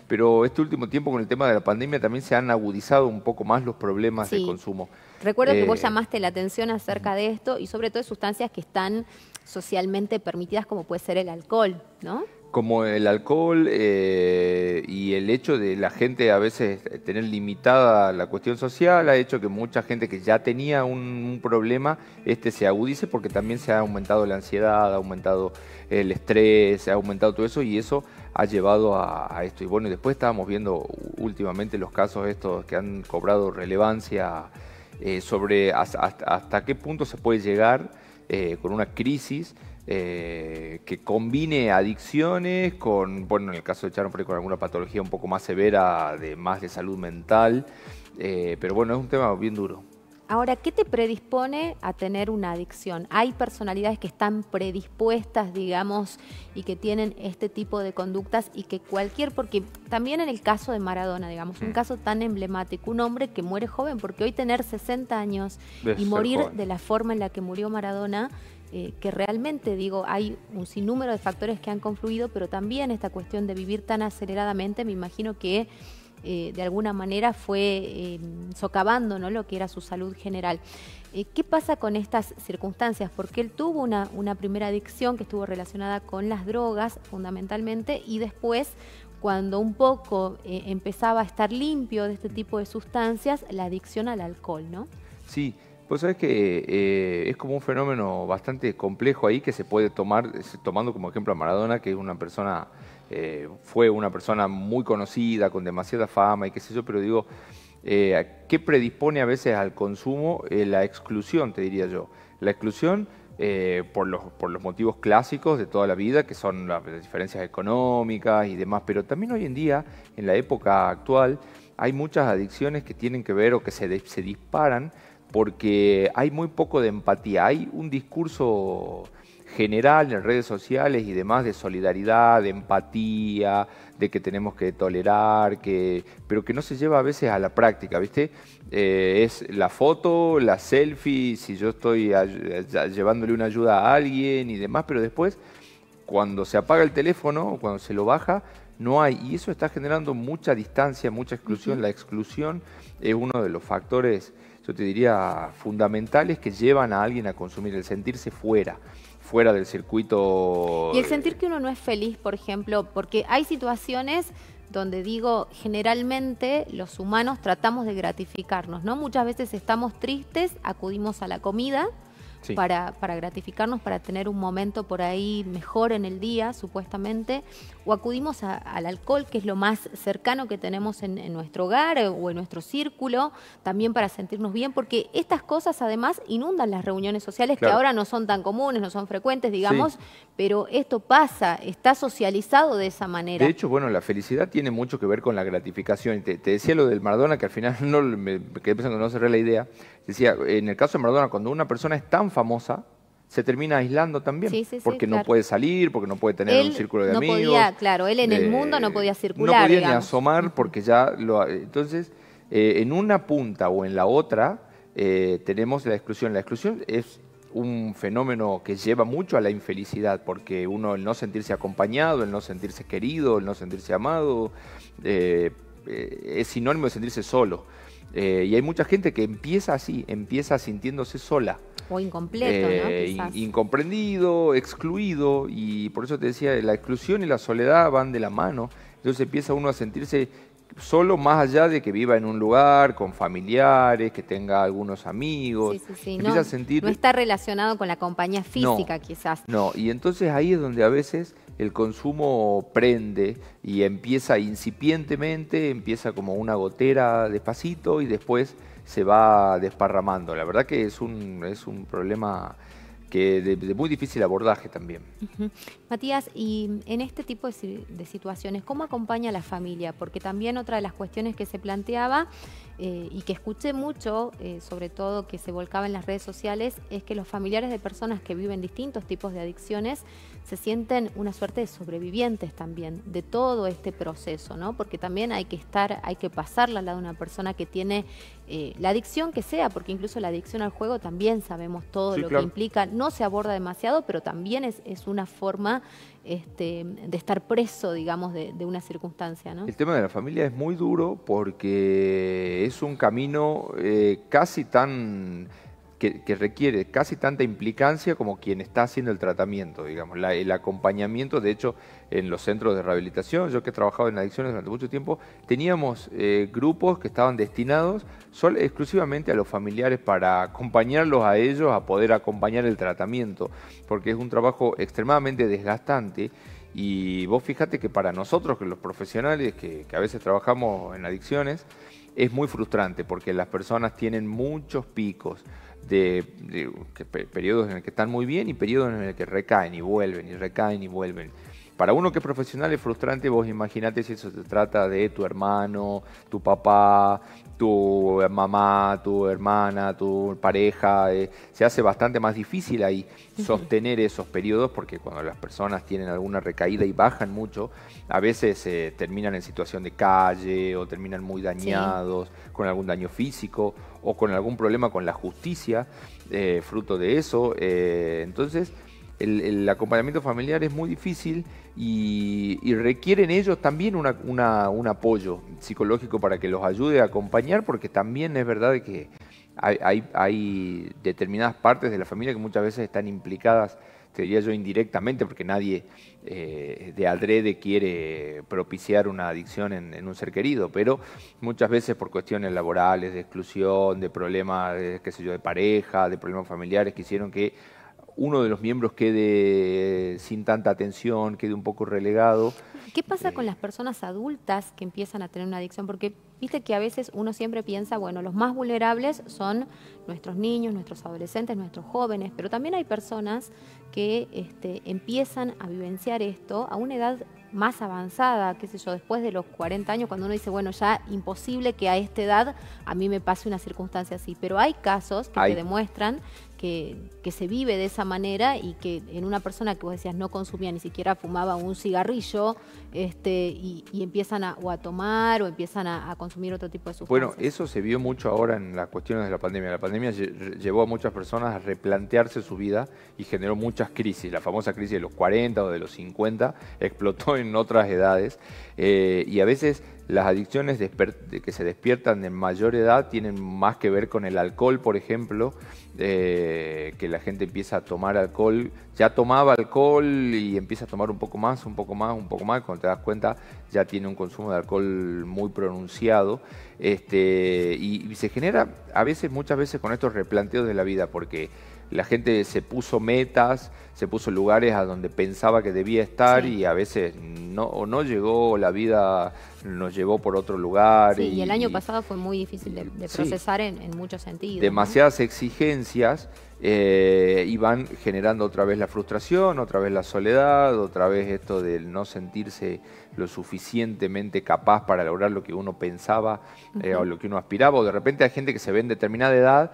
Speaker 13: pero este último tiempo con el tema de la pandemia también se han agudizado un poco más los problemas
Speaker 1: sí.
Speaker 13: de consumo.
Speaker 1: Recuerdo
Speaker 13: eh,
Speaker 1: que vos llamaste la atención acerca de esto y sobre todo de sustancias que están socialmente permitidas como puede ser el alcohol, ¿no?
Speaker 13: Como el alcohol eh, y el hecho de la gente a veces tener limitada la cuestión social ha hecho que mucha gente que ya tenía un, un problema este se agudice porque también se ha aumentado la ansiedad, ha aumentado el estrés, se ha aumentado todo eso y eso ha llevado a, a esto. Y bueno, después estábamos viendo últimamente los casos estos que han cobrado relevancia eh, sobre hasta, hasta qué punto se puede llegar eh, con una crisis Eh, que combine adicciones con, bueno, en el caso de Charon, por ahí con alguna patología un poco más severa, de más de salud mental, eh, pero bueno, es un tema bien duro.
Speaker 1: Ahora, ¿qué te predispone a tener una adicción? Hay personalidades que están predispuestas, digamos, y que tienen este tipo de conductas y que cualquier, porque también en el caso de Maradona, digamos, un caso tan emblemático, un hombre que muere joven, porque hoy tener sesenta años
Speaker 13: Debe
Speaker 1: y
Speaker 13: ser
Speaker 1: morir
Speaker 13: joven.
Speaker 1: de la forma en la que murió Maradona, eh, que realmente, digo, hay un sinnúmero de factores que han confluido, pero también esta cuestión de vivir tan aceleradamente, me imagino que Eh, de alguna manera fue eh, socavando, ¿no?, lo que era su salud general. Eh, ¿Qué pasa con estas circunstancias? Porque él tuvo una, una primera adicción que estuvo relacionada con las drogas, fundamentalmente, y después, cuando un poco eh, empezaba a estar limpio de este tipo de sustancias, la adicción al alcohol, ¿no?
Speaker 13: Sí, pues sabes que eh, es como un fenómeno bastante complejo ahí que se puede tomar, tomando como ejemplo a Maradona, que es una persona... Eh, fue una persona muy conocida, con demasiada fama y qué sé yo, pero digo, eh, ¿qué predispone a veces al consumo? Eh, la exclusión, te diría yo. La exclusión eh, por, los, por los motivos clásicos de toda la vida, que son las diferencias económicas y demás, pero también hoy en día, en la época actual, hay muchas adicciones que tienen que ver o que se, se disparan porque hay muy poco de empatía, hay un discurso general en redes sociales y demás de solidaridad, de empatía, de que tenemos que tolerar, que, pero que no se lleva a veces a la práctica, ¿viste? Eh, es la foto, la selfie, si yo estoy a, a, llevándole una ayuda a alguien y demás, pero después, cuando se apaga el teléfono, cuando se lo baja, no hay, y eso está generando mucha distancia, mucha exclusión. Uh-huh. La exclusión es uno de los factores, yo te diría, fundamentales que llevan a alguien a consumir, el sentirse fuera. fuera del circuito.
Speaker 1: Y el sentir que uno no es feliz, por ejemplo, porque hay situaciones donde digo, generalmente los humanos tratamos de gratificarnos, ¿no? Muchas veces estamos tristes, acudimos a la comida sí. para, para gratificarnos, para tener un momento por ahí mejor en el día, supuestamente, o acudimos a, al alcohol, que es lo más cercano que tenemos en, en nuestro hogar o en nuestro círculo, también para sentirnos bien, porque estas cosas además inundan las reuniones sociales, claro. que ahora no son tan comunes, no son frecuentes, digamos, sí. pero esto pasa, está socializado de esa manera.
Speaker 13: De hecho, bueno, la felicidad tiene mucho que ver con la gratificación. Te, te decía lo del Maradona, que al final no me quedé pensando que no cerré la idea. Decía, en el caso de Maradona, cuando una persona es tan famosa, se termina aislando también, sí, sí, porque sí, no claro. puede salir, porque no puede tener
Speaker 1: él
Speaker 13: un círculo de
Speaker 1: no
Speaker 13: amigos.
Speaker 1: Podía, claro, él en eh, el mundo no podía circular.
Speaker 13: No podía
Speaker 1: digamos.
Speaker 13: ni asomar porque ya lo... Entonces, eh, en una punta o en la otra eh, tenemos la exclusión. La exclusión es un fenómeno que lleva mucho a la infelicidad, porque uno, el no sentirse acompañado, el no sentirse querido, el no sentirse amado, eh, eh, es sinónimo de sentirse solo. Eh, y hay mucha gente que empieza así, empieza sintiéndose sola.
Speaker 1: O incompleto, eh, ¿no?
Speaker 13: In, incomprendido, excluido, y por eso te decía, la exclusión y la soledad van de la mano. Entonces empieza uno a sentirse solo, más allá de que viva en un lugar, con familiares, que tenga algunos amigos.
Speaker 1: Sí, sí, sí.
Speaker 13: Empieza
Speaker 1: No,
Speaker 13: a sentir...
Speaker 1: no está relacionado con la compañía física,
Speaker 13: no,
Speaker 1: quizás.
Speaker 13: No, y entonces ahí es donde a veces el consumo prende y empieza incipientemente, empieza como una gotera despacito y después se va desparramando. La verdad que es un, es un problema que de, de muy difícil abordaje también.
Speaker 1: Uh-huh. Matías, y en este tipo de, de situaciones, ¿cómo acompaña a la familia? Porque también otra de las cuestiones que se planteaba eh, y que escuché mucho, eh, sobre todo que se volcaba en las redes sociales, es que los familiares de personas que viven distintos tipos de adicciones se sienten una suerte de sobrevivientes también de todo este proceso, ¿no? Porque también hay que estar, hay que pasarla al lado de una persona que tiene eh, la adicción que sea, porque incluso la adicción al juego también sabemos todo sí, lo claro. que implica, no se aborda demasiado, pero también es, es una forma este, de estar preso, digamos, de, de una circunstancia, ¿no?
Speaker 13: El tema de la familia es muy duro porque es un camino eh, casi tan... Que, que requiere casi tanta implicancia como quien está haciendo el tratamiento, digamos, la, el acompañamiento. De hecho, en los centros de rehabilitación, yo que he trabajado en adicciones durante mucho tiempo, teníamos eh, grupos que estaban destinados solo, exclusivamente a los familiares para acompañarlos a ellos a poder acompañar el tratamiento, porque es un trabajo extremadamente desgastante. Y vos fíjate que para nosotros, que los profesionales que, que a veces trabajamos en adicciones, es muy frustrante porque las personas tienen muchos picos de, de que, periodos en el que están muy bien y periodos en el que recaen y vuelven y recaen y vuelven. Para uno que es profesional es frustrante. Vos imaginate si eso se trata de tu hermano, tu papá, tu mamá, tu hermana, tu pareja. Eh, se hace bastante más difícil ahí sostener esos periodos, porque cuando las personas tienen alguna recaída y bajan mucho, a veces eh, terminan en situación de calle o terminan muy dañados, sí, con algún daño físico o con algún problema con la justicia, eh, fruto de eso. Eh, entonces, el, el acompañamiento familiar es muy difícil y, y requieren ellos también una, una, un apoyo psicológico para que los ayude a acompañar, porque también es verdad que hay, hay, hay determinadas partes de la familia que muchas veces están implicadas, te diría yo, indirectamente, porque nadie eh, de adrede quiere propiciar una adicción en, en un ser querido, pero muchas veces por cuestiones laborales, de exclusión, de problemas, de, qué sé yo, de pareja, de problemas familiares, que hicieron que uno de los miembros quede sin tanta atención, quede un poco relegado.
Speaker 1: ¿Qué pasa con las personas adultas que empiezan a tener una adicción? Porque viste que a veces uno siempre piensa, bueno, los más vulnerables son nuestros niños, nuestros adolescentes, nuestros jóvenes, pero también hay personas que este, empiezan a vivenciar esto a una edad más avanzada, qué sé yo, después de los cuarenta años, cuando uno dice, bueno, ya imposible que a esta edad a mí me pase una circunstancia así. Pero hay casos que
Speaker 13: hay.
Speaker 1: te demuestran que, que se vive de esa manera y que en una persona que vos decías no consumía, ni siquiera fumaba un cigarrillo, este, y, y empiezan a, o a tomar o empiezan a, a consumir otro tipo de sustancias.
Speaker 13: Bueno, eso se vio mucho ahora en las cuestiones de la pandemia. La pandemia llevó a muchas personas a replantearse su vida y generó muchas crisis. La famosa crisis de los cuarenta o de los cincuenta explotó en otras edades, eh, y a veces las adicciones de que se despiertan en mayor edad tienen más que ver con el alcohol, por ejemplo, eh, que la gente empieza a tomar alcohol, ya tomaba alcohol y empieza a tomar un poco más, un poco más, un poco más, cuando te das cuenta ya tiene un consumo de alcohol muy pronunciado, este, y, y se genera a veces, muchas veces con estos replanteos de la vida, porque la gente se puso metas, se puso lugares a donde pensaba que debía estar, sí, y a veces no, o no llegó, o la vida nos llevó por otro lugar.
Speaker 1: Sí, y, y el año
Speaker 13: y,
Speaker 1: pasado fue muy difícil de, de
Speaker 13: sí,
Speaker 1: procesar en, en muchos sentidos.
Speaker 13: Demasiadas,
Speaker 1: ¿no?,
Speaker 13: exigencias eh, y van generando otra vez la frustración, otra vez la soledad, otra vez esto del no sentirse lo suficientemente capaz para lograr lo que uno pensaba, uh-huh, eh, o lo que uno aspiraba. O de repente hay gente que se ve en determinada edad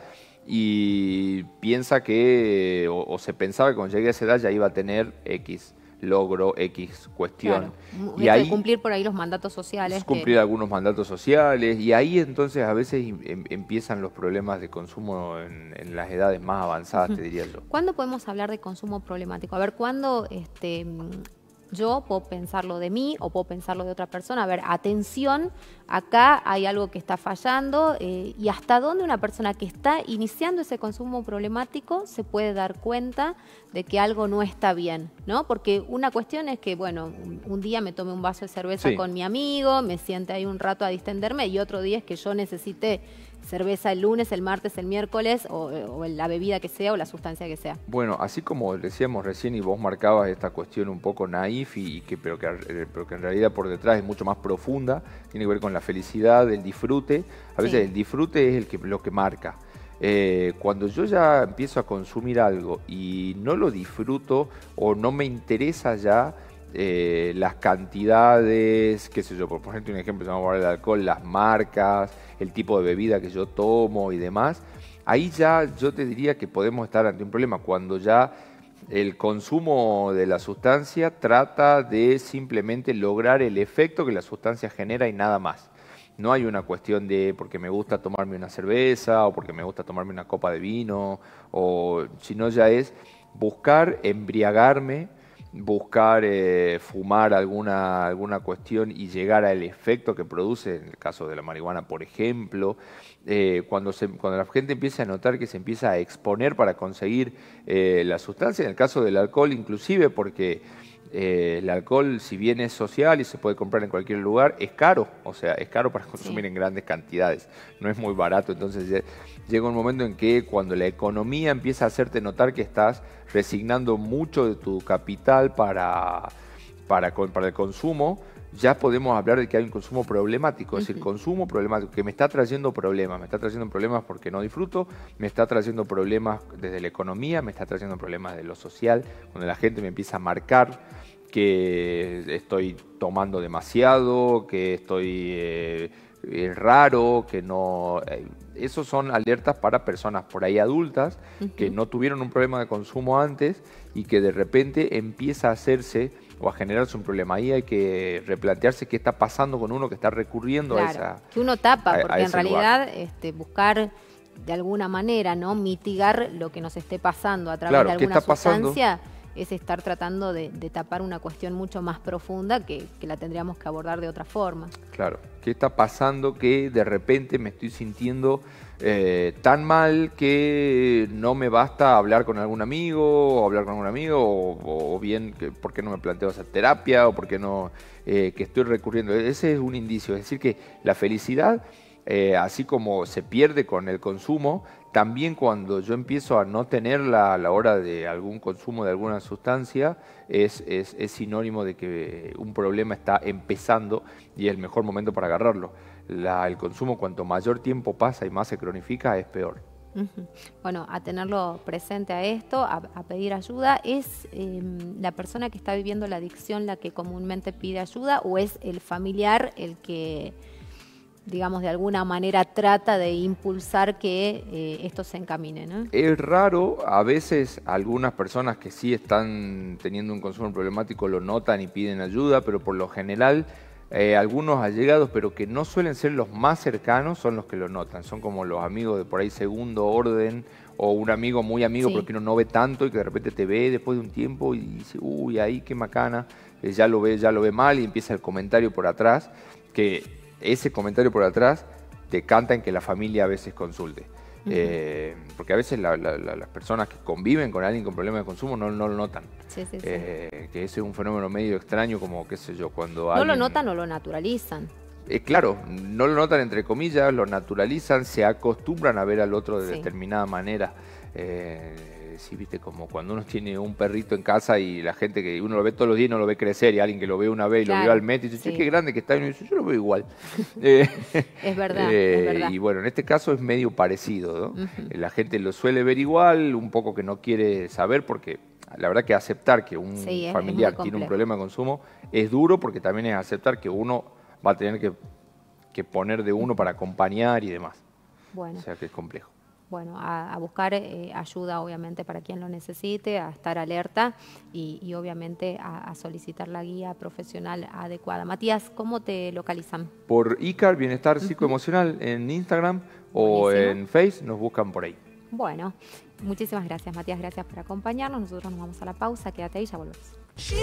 Speaker 13: y piensa que, o, o se pensaba que cuando llegue a esa edad ya iba a tener X logro, X cuestión.
Speaker 1: Claro.
Speaker 13: Y ahí,
Speaker 1: cumplir por ahí los mandatos sociales.
Speaker 13: Cumplir
Speaker 1: que...
Speaker 13: algunos mandatos sociales, y ahí entonces a veces em, empiezan los problemas de consumo en, en las edades más avanzadas, uh-huh, te diría yo.
Speaker 1: ¿Cuándo podemos hablar de consumo problemático? A ver, ¿cuándo este, yo puedo pensarlo de mí o puedo pensarlo de otra persona? A ver, atención, acá hay algo que está fallando, eh, y hasta dónde una persona que está iniciando ese consumo problemático se puede dar cuenta de que algo no está bien, ¿no? Porque una cuestión es que, bueno, un, un día me tome un vaso de cerveza, sí, con mi amigo, me siente ahí un rato a distenderme, y otro día es que yo necesite cerveza el lunes, el martes, el miércoles, o, o la bebida que sea o la sustancia que sea.
Speaker 13: Bueno, así como decíamos recién y vos marcabas esta cuestión un poco naif, y, y que, pero, que, pero que en realidad por detrás es mucho más profunda, tiene que ver con la felicidad, el disfrute. A veces, sí, el disfrute es el que, lo que marca. Eh, cuando yo ya empiezo a consumir algo y no lo disfruto o no me interesa ya eh, las cantidades, qué sé yo, por ponerte un ejemplo, vamos a hablar del alcohol, las marcas, el tipo de bebida que yo tomo y demás, ahí ya yo te diría que podemos estar ante un problema, cuando ya el consumo de la sustancia trata de simplemente lograr el efecto que la sustancia genera y nada más. No hay una cuestión de porque me gusta tomarme una cerveza o porque me gusta tomarme una copa de vino, o sino ya es buscar embriagarme buscar eh, fumar alguna, alguna cuestión y llegar al efecto que produce, en el caso de la marihuana, por ejemplo. Eh, cuando, se, cuando la gente empieza a notar que se empieza a exponer para conseguir eh, la sustancia, en el caso del alcohol inclusive, porque eh, el alcohol, si bien es social y se puede comprar en cualquier lugar, es caro, o sea, es caro para consumir sí. en grandes cantidades, no es muy barato. Entonces llega un momento en que cuando la economía empieza a hacerte notar que estás resignando mucho de tu capital para, para, para el consumo, ya podemos hablar de que hay un consumo problemático, es decir, consumo problemático, que me está trayendo problemas, me está trayendo problemas porque no disfruto, me está trayendo problemas desde la economía, me está trayendo problemas de lo social, cuando la gente me empieza a marcar que estoy tomando demasiado, que estoy eh, eh, raro, que no... Eh, esos son alertas para personas por ahí adultas uh-huh. que no tuvieron un problema de consumo antes y que de repente empieza a hacerse o a generarse un problema. Ahí hay que replantearse qué está pasando con uno que está recurriendo
Speaker 1: claro,
Speaker 13: a esa...
Speaker 1: que uno tapa,
Speaker 13: a,
Speaker 1: porque
Speaker 13: a
Speaker 1: en realidad
Speaker 13: este,
Speaker 1: buscar de alguna manera no mitigar lo que nos esté pasando a través
Speaker 13: claro,
Speaker 1: de alguna
Speaker 13: está
Speaker 1: sustancia es estar tratando de, de tapar una cuestión mucho más profunda que, que la tendríamos que abordar de otra forma.
Speaker 13: Claro, ¿qué está pasando que de repente me estoy sintiendo eh, tan mal que no me basta hablar con algún amigo o hablar con algún amigo o, o bien que, por qué no me planteo hacer terapia o por qué no eh, que estoy recurriendo? Ese es un indicio, es decir que la felicidad, eh, así como se pierde con el consumo, también cuando yo empiezo a no tenerla a la hora de algún consumo de alguna sustancia, es, es, es sinónimo de que un problema está empezando y es el mejor momento para agarrarlo. La, el consumo, cuanto mayor tiempo pasa y más se cronifica, es peor.
Speaker 1: Uh-huh. Bueno, a tenerlo presente a esto, a, a pedir ayuda. ¿Es eh, la persona que está viviendo la adicción la que comúnmente pide ayuda o es el familiar el que, digamos, de alguna manera trata de impulsar que eh, esto se encamine, ¿no?
Speaker 13: Es raro, a veces algunas personas que sí están teniendo un consumo problemático lo notan y piden ayuda, pero por lo general eh, algunos allegados, pero que no suelen ser los más cercanos, son los que lo notan. Son como los amigos de por ahí segundo orden o un amigo muy amigo, sí. pero que uno no ve tanto y que de repente te ve después de un tiempo y dice, uy, ahí qué macana, eh, ya lo ve, ya lo ve mal y empieza el comentario por atrás, que ese comentario por atrás te canta en que la familia a veces consulte. Uh-huh. eh, porque a veces la, la, la, las personas que conviven con alguien con problemas de consumo no, no lo notan.
Speaker 1: Sí, sí, sí.
Speaker 13: Eh, que ese es un fenómeno medio extraño, como qué sé yo, cuando
Speaker 1: no
Speaker 13: alguien...
Speaker 1: lo notan o lo naturalizan.
Speaker 13: Eh, claro, no lo notan entre comillas, lo naturalizan, se acostumbran a ver al otro de sí. determinada manera. Eh, sí, viste, como cuando uno tiene un perrito en casa y la gente que uno lo ve todos los días y no lo ve crecer, y alguien que lo ve una vez y claro, lo vio al mes y dice, sí. qué grande que está, y uno dice, yo lo veo igual.
Speaker 1: eh, es verdad,
Speaker 13: eh,
Speaker 1: es verdad.
Speaker 13: Y bueno, en este caso es medio parecido, ¿no?
Speaker 1: Uh-huh.
Speaker 13: La gente lo suele ver igual, un poco que no quiere saber, porque la verdad que aceptar que un
Speaker 1: sí, es,
Speaker 13: familiar
Speaker 1: es
Speaker 13: tiene un problema de consumo es duro, porque también es aceptar que uno va a tener que, que poner de uno para acompañar y demás.
Speaker 1: Bueno.
Speaker 13: O sea que es complejo.
Speaker 1: Bueno, a, a buscar eh, ayuda obviamente para quien lo necesite, a estar alerta y, y obviamente a, a solicitar la guía profesional adecuada. Matías, ¿cómo te localizan?
Speaker 13: Por ICAR, Bienestar uh-huh. Psicoemocional, en Instagram o Buenísimo. En Face, nos buscan por ahí.
Speaker 1: Bueno, muchísimas gracias, Matías, gracias por acompañarnos. Nosotros nos vamos a la pausa, quédate ahí, ya volvemos.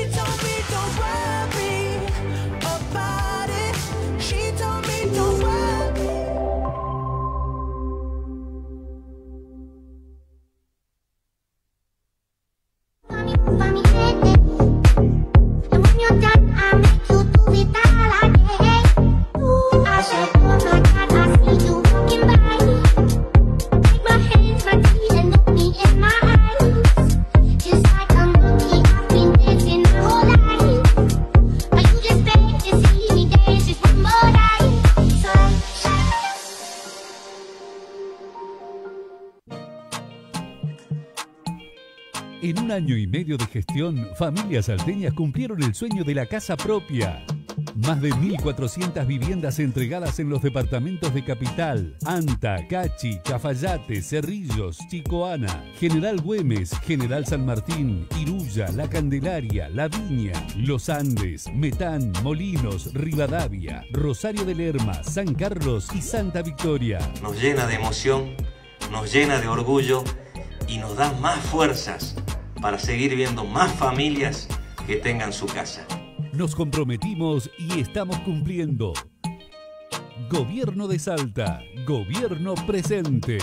Speaker 14: En un año y medio de gestión, familias salteñas cumplieron el sueño de la casa propia. Más de mil cuatrocientas viviendas entregadas en los departamentos de Capital, Anta, Cachi, Cafayate, Cerrillos, Chicoana, General Güemes, General San Martín, Iruya, La Candelaria, La Viña, Los Andes, Metán, Molinos, Rivadavia, Rosario de Lerma, San Carlos y Santa Victoria.
Speaker 15: Nos llena de emoción, nos llena de orgullo y nos da más fuerzas para seguir viendo más familias que tengan su casa.
Speaker 14: Nos comprometimos y estamos cumpliendo. Gobierno de Salta, Gobierno presente.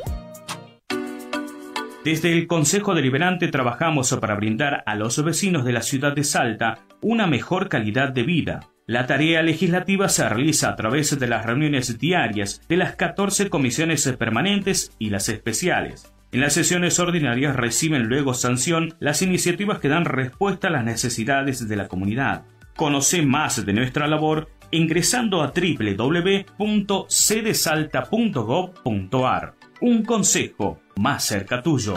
Speaker 10: Desde el Consejo Deliberante trabajamos para brindar a los vecinos de la ciudad de Salta una mejor calidad de vida. La tarea legislativa se realiza a través de las reuniones diarias de las catorce comisiones permanentes y las especiales. En las sesiones ordinarias reciben luego sanción las iniciativas que dan respuesta a las necesidades de la comunidad. Conoce más de nuestra labor ingresando a doble u doble u doble u punto c de salta punto gob punto a r. Un consejo más cerca tuyo.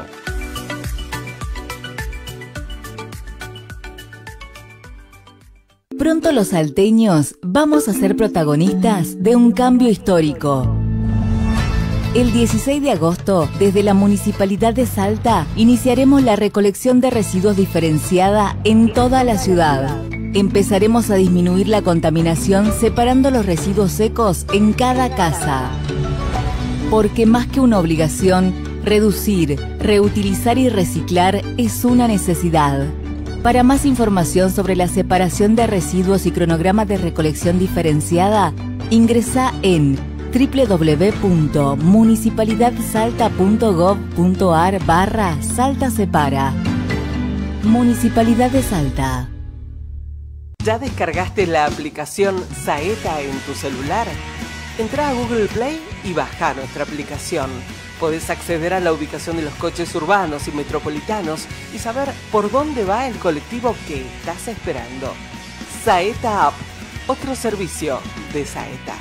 Speaker 11: Pronto los salteños vamos a ser protagonistas de un cambio histórico. El dieciséis de agosto, desde la Municipalidad de Salta, iniciaremos la recolección de residuos diferenciada en toda la ciudad. Empezaremos a disminuir la contaminación separando los residuos secos en cada casa. Porque más que una obligación, reducir, reutilizar y reciclar es una necesidad. Para más información sobre la separación de residuos y cronograma de recolección diferenciada, ingresa en doble u doble u doble u punto municipalidad salta punto gob punto a r barra Salta Separa. Municipalidad de Salta.
Speaker 16: ¿Ya descargaste la aplicación Saeta en tu celular? Entrá a Google Play y baja nuestra aplicación. Podés acceder a la ubicación de los coches urbanos y metropolitanos y saber por dónde va el colectivo que estás esperando. Saeta App, otro servicio de Saeta.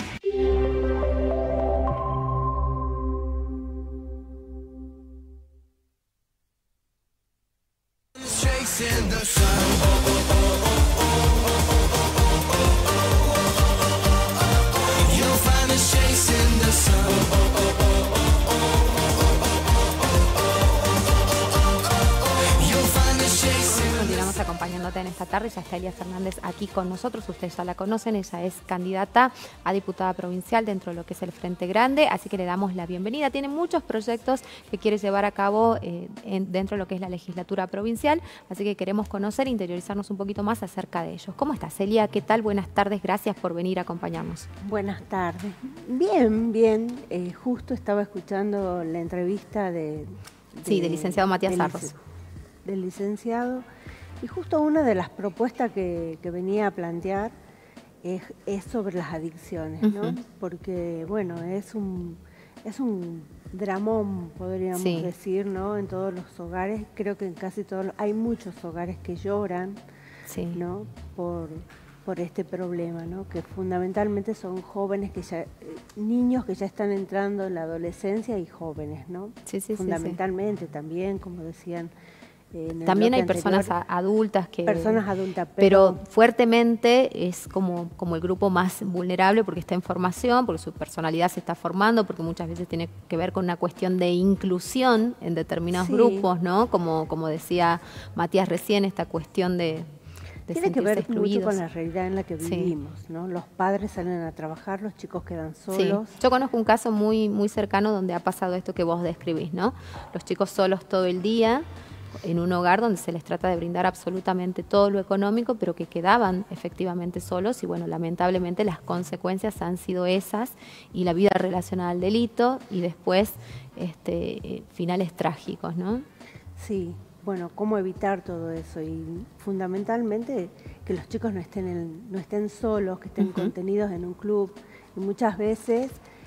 Speaker 1: Acompañándote en esta tarde, ya está Elia Fernández aquí con nosotros, ustedes ya la conocen, ella es candidata a diputada provincial dentro de lo que es el Frente Grande, así que le damos la bienvenida. Tiene muchos proyectos que quiere llevar a cabo eh, en, dentro de lo que es la legislatura provincial, así que queremos conocer e interiorizarnos un poquito más acerca de ellos. ¿Cómo estás, Elia? ¿Qué tal? Buenas tardes, gracias por venir a acompañarnos.
Speaker 17: Buenas tardes. Bien, bien. Eh, justo estaba escuchando la entrevista de... de
Speaker 1: sí, del licenciado Matías Arros.
Speaker 17: Del licenciado... Y justo una de las propuestas que, que venía a plantear es, es sobre las adicciones, ¿no? Uh-huh. Porque, bueno, es un, es un dramón, podríamos sí. decir, ¿no? En todos los hogares, creo que en casi todos los, hay muchos hogares que lloran, sí. ¿no? Por, por este problema, ¿no? Que fundamentalmente son jóvenes que ya, eh, niños que ya están entrando en la adolescencia y jóvenes, ¿no?
Speaker 1: Sí, sí,
Speaker 17: fundamentalmente
Speaker 1: sí, sí.
Speaker 17: también, como decían.
Speaker 1: También hay personas anterior, adultas que...
Speaker 17: Personas adultas,
Speaker 1: pero... pero fuertemente es como, como el grupo más vulnerable porque está en formación, porque su personalidad se está formando, porque muchas veces tiene que ver con una cuestión de inclusión en determinados sí. grupos, ¿no? Como, como decía Matías recién, esta cuestión de... de
Speaker 17: tiene que ver
Speaker 1: excluidos.
Speaker 17: mucho con la realidad en la que vivimos, sí. ¿no? Los padres salen a trabajar, los chicos quedan solos.
Speaker 1: Sí. Yo conozco un caso muy, muy cercano donde ha pasado esto que vos describís, ¿no? Los chicos solos todo el día, en un hogar donde se les trata de brindar absolutamente todo lo económico, pero que quedaban efectivamente solos y bueno, lamentablemente las consecuencias han sido esas y la vida relacionada al delito y después este, eh, finales trágicos, ¿no?
Speaker 17: Sí, bueno, cómo evitar todo eso y fundamentalmente que los chicos no estén, en, no estén solos, que estén uh-huh. contenidos en un club y muchas veces...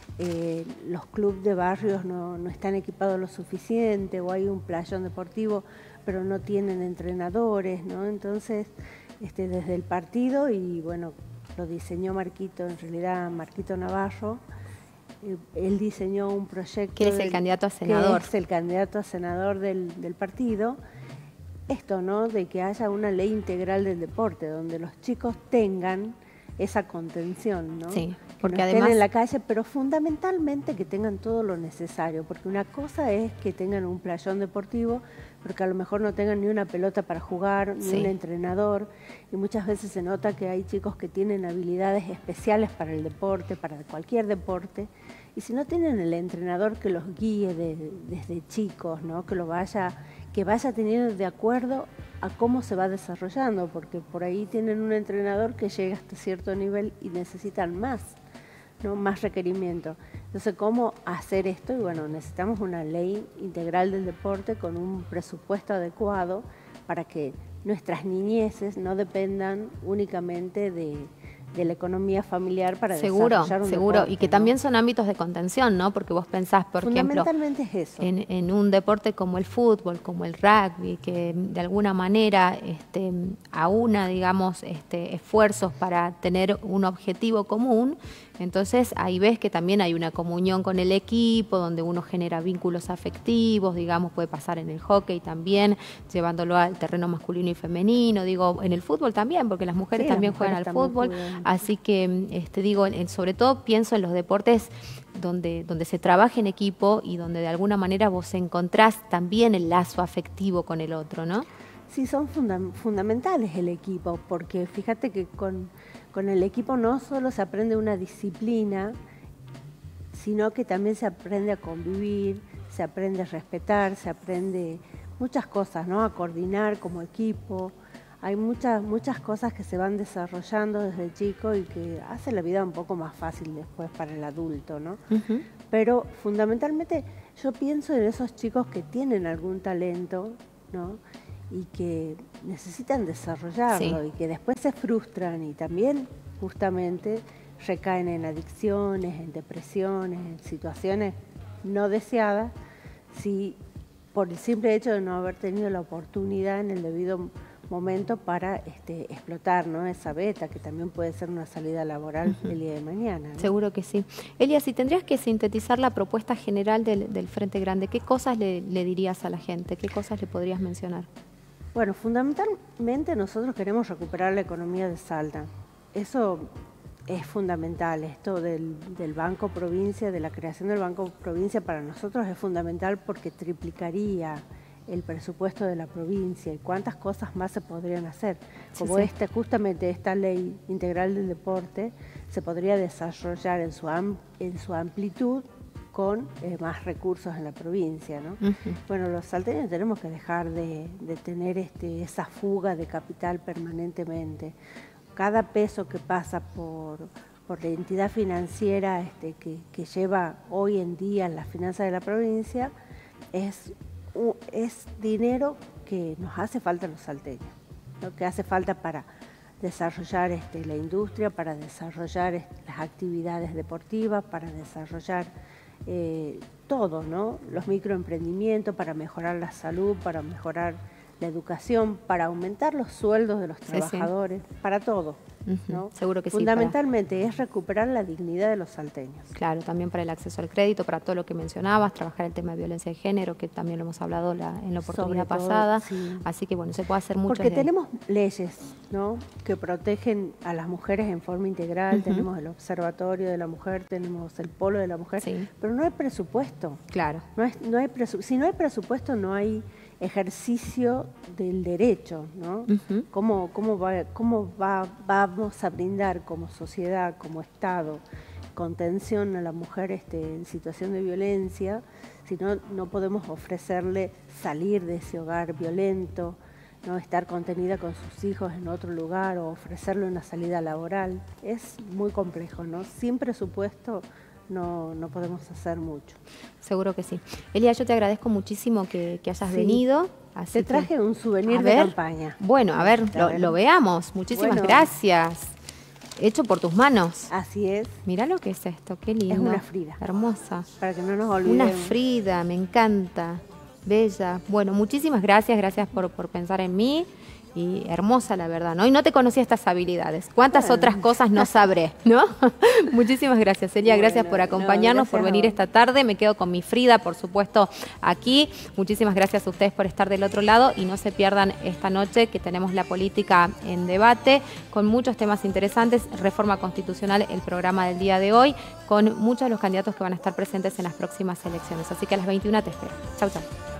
Speaker 17: Eh, los clubes de barrios no, no están equipados lo suficiente o hay un playón deportivo pero no tienen entrenadores, ¿no? Entonces, este, desde el partido y bueno, lo diseñó Marquito, en realidad Marquito Navarro, eh, él diseñó un proyecto...
Speaker 1: Que es el candidato a senador.
Speaker 17: Que es el candidato a senador del, del partido. Esto, ¿no? De que haya una ley integral del deporte donde los chicos tengan esa contención, ¿no?
Speaker 1: Sí,
Speaker 17: porque que no además... estén en la calle, pero fundamentalmente que tengan todo lo necesario, porque una cosa es que tengan un playón deportivo, porque a lo mejor no tengan ni una pelota para jugar, ni sí. un entrenador, y muchas veces se nota que hay chicos que tienen habilidades especiales para el deporte, para cualquier deporte, y si no tienen el entrenador que los guíe de, desde chicos, ¿no? Que lo vaya, que vaya teniendo de acuerdo a cómo se va desarrollando, porque por ahí tienen un entrenador que llega hasta cierto nivel y necesitan más, ¿no? Más requerimiento. Entonces, ¿cómo hacer esto? Y bueno, necesitamos una ley integral del deporte con un presupuesto adecuado para que nuestras niñeces no dependan únicamente de, de la economía familiar para
Speaker 1: seguro,
Speaker 17: desarrollar un
Speaker 1: seguro,
Speaker 17: deporte,
Speaker 1: y que
Speaker 17: ¿no?
Speaker 1: también son ámbitos de contención, ¿no? Porque vos pensás, por ejemplo,
Speaker 17: fundamentalmente es eso.
Speaker 1: En, en un deporte como el fútbol, como el rugby, que de alguna manera este, aúna, digamos, este, esfuerzos para tener un objetivo común. Entonces ahí ves que también hay una comunión con el equipo, donde uno genera vínculos afectivos, digamos, puede pasar en el hockey también, llevándolo al terreno masculino y femenino, digo, en el fútbol también, porque las mujeres
Speaker 17: Sí, las
Speaker 1: también
Speaker 17: mujeres
Speaker 1: juegan al
Speaker 17: también
Speaker 1: fútbol,
Speaker 17: juegan.
Speaker 1: así que este, digo, en- sobre todo pienso en los deportes donde, donde se trabaja en equipo y donde de alguna manera vos encontrás también el lazo afectivo con el otro, ¿no?
Speaker 17: Sí, son funda- fundamentales el equipo, porque fíjate que con, con el equipo no solo se aprende una disciplina, sino que también se aprende a convivir, se aprende a respetar, se aprende muchas cosas, ¿no? A coordinar como equipo. Hay muchas, muchas cosas que se van desarrollando desde chico y que hace la vida un poco más fácil después para el adulto, ¿no?
Speaker 1: Ujú.
Speaker 17: Pero fundamentalmente yo pienso en esos chicos que tienen algún talento, ¿no? Y que necesitan desarrollarlo
Speaker 1: Sí.
Speaker 17: y que después se frustran y también justamente recaen en adicciones, en depresiones, en situaciones no deseadas, si por el simple hecho de no haber tenido la oportunidad en el debido momento para este, explotar, ¿no? Esa beta, que también puede ser una salida laboral
Speaker 1: Ujú.
Speaker 17: el día de mañana, ¿no?
Speaker 1: Seguro que sí. Elia, si tendrías que sintetizar la propuesta general del, del Frente Grande, ¿qué cosas le, le dirías a la gente? ¿Qué cosas le podrías mencionar?
Speaker 17: Bueno, fundamentalmente nosotros queremos recuperar la economía de Salta. Eso es fundamental, esto del, del Banco Provincia, de la creación del Banco Provincia para nosotros es fundamental porque triplicaría el presupuesto de la provincia y cuántas cosas más se podrían hacer. Como
Speaker 1: sí.
Speaker 17: esta, justamente esta ley integral del deporte se podría desarrollar en su, am- en su amplitud con eh, más recursos en la provincia, ¿no?
Speaker 1: Ujú.
Speaker 17: Bueno, los salteños tenemos que dejar de, de tener este, esa fuga de capital permanentemente. Cada peso que pasa por, por la entidad financiera este, que, que lleva hoy en día las finanzas de la provincia es, u- es dinero que nos hace falta a los salteños, ¿no? Que hace falta para desarrollar este, la industria, para desarrollar este, las actividades deportivas, para desarrollar eh, todo, ¿no? Los microemprendimientos, para mejorar la salud, para mejorar la educación, para aumentar los sueldos de los
Speaker 1: Sí, sí.
Speaker 17: trabajadores, para todo,
Speaker 1: Ujú.
Speaker 17: ¿no?
Speaker 1: Seguro que sí.
Speaker 17: Fundamentalmente es recuperar la dignidad de los salteños.
Speaker 1: Claro, también para el acceso al crédito, para todo lo que mencionabas, trabajar el tema de violencia de género, que también lo hemos hablado la- en la oportunidad
Speaker 17: Sobre todo,
Speaker 1: pasada.
Speaker 17: sí.
Speaker 1: Así que bueno, se puede hacer mucho.
Speaker 17: Porque
Speaker 1: desde-
Speaker 17: tenemos leyes, ¿no? Que protegen a las mujeres en forma integral,
Speaker 1: Ujú.
Speaker 17: tenemos el Observatorio de la Mujer, tenemos el Polo de la Mujer, pero no hay presupuesto.
Speaker 1: Claro.
Speaker 17: No hay, no hay presu- si no hay presupuesto, no hay ejercicio del derecho, ¿no?
Speaker 1: Ujú.
Speaker 17: ¿Cómo, cómo, va, cómo va, vamos a brindar como sociedad, como Estado, contención a la mujer este, en situación de violencia, si no, no podemos ofrecerle salir de ese hogar violento, no estar contenida con sus hijos en otro lugar o ofrecerle una salida laboral? Es muy complejo, ¿no? Sin presupuesto no, no podemos hacer mucho.
Speaker 1: Seguro que sí. Elia, yo te agradezco muchísimo que, que hayas
Speaker 17: Sí.
Speaker 1: venido. Así
Speaker 17: Te
Speaker 1: que-
Speaker 17: traje un souvenir
Speaker 1: A
Speaker 17: de
Speaker 1: ver.
Speaker 17: campaña.
Speaker 1: Bueno, a ver,
Speaker 17: A
Speaker 1: lo,
Speaker 17: ver.
Speaker 1: lo veamos. Muchísimas
Speaker 17: Bueno.
Speaker 1: gracias. Hecho por tus manos.
Speaker 17: Así es.
Speaker 1: Mirá lo que es esto, qué lindo.
Speaker 17: Es una Frida.
Speaker 1: Hermosa.
Speaker 17: Para que no nos olvidemos.
Speaker 1: Una Frida, me encanta. Bella. Bueno, muchísimas gracias, gracias por, por pensar en mí. Y hermosa, la verdad, ¿no? Y no te conocía estas habilidades. ¿Cuántas
Speaker 17: Bueno.
Speaker 1: otras cosas no sabré, no? Muchísimas gracias, Elia.
Speaker 17: Bueno,
Speaker 1: gracias por
Speaker 17: no,
Speaker 1: acompañarnos,
Speaker 17: gracias
Speaker 1: por
Speaker 17: a
Speaker 1: venir
Speaker 17: vos.
Speaker 1: esta tarde. Me quedo con mi Frida, por supuesto, aquí. Muchísimas gracias a ustedes por estar del otro lado. Y no se pierdan esta noche que tenemos la política en debate, con muchos temas interesantes. Reforma constitucional, el programa del día de hoy, con muchos de los candidatos que van a estar presentes en las próximas elecciones. Así que a las veintiuna te espero. Chau, chau.